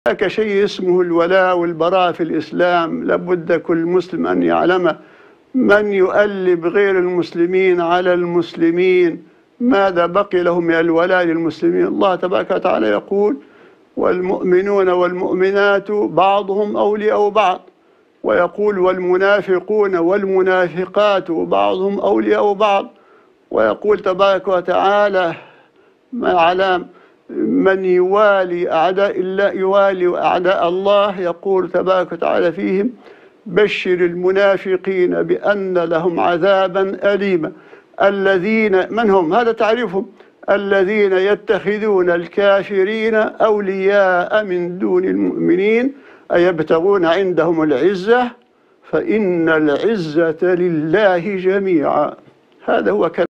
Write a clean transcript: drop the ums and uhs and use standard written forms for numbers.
هناك شيء اسمه الولاء والبراء في الإسلام، لابد كل مسلم أن يعلمه. من يؤلب غير المسلمين على المسلمين ماذا بقي لهم من الولاء للمسلمين؟ الله تبارك وتعالى يقول: والمؤمنون والمؤمنات بعضهم أولياء بعض، ويقول: والمنافقون والمنافقات بعضهم أولياء بعض، ويقول تبارك وتعالى على من يوالي أعداء الله يوالي أعداء الله، يقول تبارك وتعالى فيهم: بشر المنافقين بأن لهم عذابا أليما. الذين من هم؟ هذا تعريفهم: الذين يتخذون الكافرين أولياء من دون المؤمنين أيبتغون عندهم العزة فإن العزة لله جميعا. هذا هو كلام